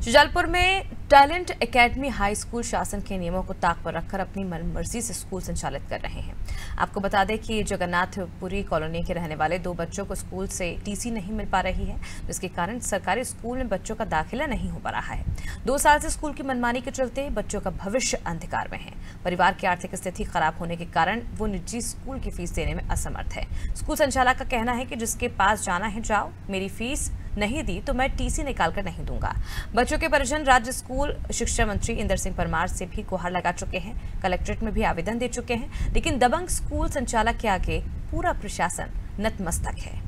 शुजालपुर में talent academy high school शासन के नियमों को ताक पर रखकर अपनी मनमर्जी से स्कूल संचालित कर रहे हैं। आपको बता दें कि जगन्नाथपुरी कॉलोनी के रहने वाले 2 बच्चों को स्कूल से टीसी नहीं मिल पा रही है, जिसके कारण सरकारी स्कूल में बच्चों का दाखिला नहीं हो पा रहा है। 2 साल से स्कूल की मनमानी के चलते बच्चों का भविष्य अंधकार में है। परिवार की आर्थिक स्थिति खराब होने के कारण वो निजी स्कूल की फीस देने में असमर्थ है। स्कूल संचालक का कहना है कि जिसके पास जाना है जाओ, मेरी फीस नहीं दी तो मैं टीसी निकाल कर नहीं दूंगा। बच्चों के परिजन राज्य स्कूल शिक्षा मंत्री इंदर सिंह परमार से भी गुहार लगा चुके हैं, कलेक्ट्रेट में भी आवेदन दे चुके हैं, लेकिन दबंग स्कूल संचालक के आगे पूरा प्रशासन नतमस्तक है।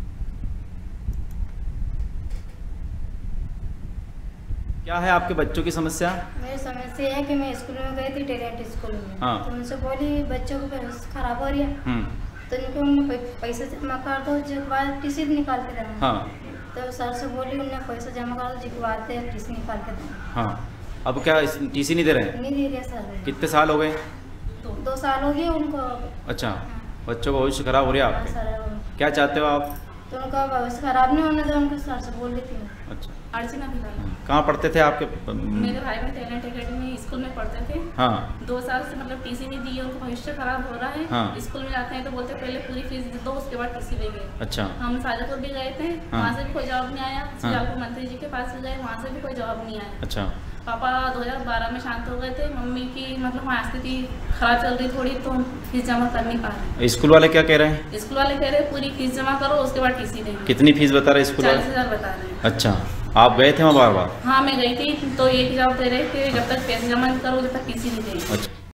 क्या है आपके बच्चों की समस्या? मेरी समस्या है कि मैं स्कूल में गई थी, टैलेंट स्कूल में। हाँ। तो उनसे बोली बच्चों को पैसा खराब हो रही है, तो उन्होंने पैसे जमा कर दो, जो बाद टीसी निकाल के देना। हाँ। तो सर से बोली उन्होंने पैसा जमा कर दो, जो बाद टीसी निकाल के देना। हाँ। अब क्या टीसी नहीं दे रहे हैं? नहीं दे रहे सर। कितने साल हो गए? 2 साल हो गए उनको। अच्छा। हाँ। बच्चों का भविष्य खराब हो रहा है आपके? सर क्या चाहते हो आप? तो उनका भविष्य खराब नहीं होने दो, उनके सर से बोल देती हूँ। अच्छा। अर्चना भिलाई। कहाँ पढ़ते थे आपके? मेरे भाई में टैलेंट एकेडमी स्कूल में पढ़ते थे। हाँ। 2 साल से मतलब टीसी नहीं दी है, उनको भविष्य खराब हो रहा है। हाँ। स्कूल में जाते हैं तो बोलते पहले पूरी फीस दो, उसके बाद टीसी देंगे। अच्छा। हम शाजापुर भी गए थे, हाँ। वहाँ से भी कोई जवाब नहीं आया। शुजालपुर मंत्री जी के पास भी गए, वहाँ से भी कोई जवाब नहीं आया। अच्छा। पापा 2012 में शांत हो गए थे, मम्मी की मतलब वहाँ स्थिति खराब चल रही थोड़ी, तो फीस जमा कर नहीं पा रहे। स्कूल वाले क्या कह रहे हैं? स्कूल वाले कह रहे हैं पूरी फीस जमा करो, उसके बाद टीसी देंगे। कितनी फीस बता रहे स्कूल वाले? 40,000 बता रहे हैं। अच्छा, आप गए थे वहाँ बार बार? हाँ मैं गई थी, तो एक जवाब दे रहे थे जब तक पैसे जमा नहीं करो जब तक टीसी नहीं देंगे। अच्छा।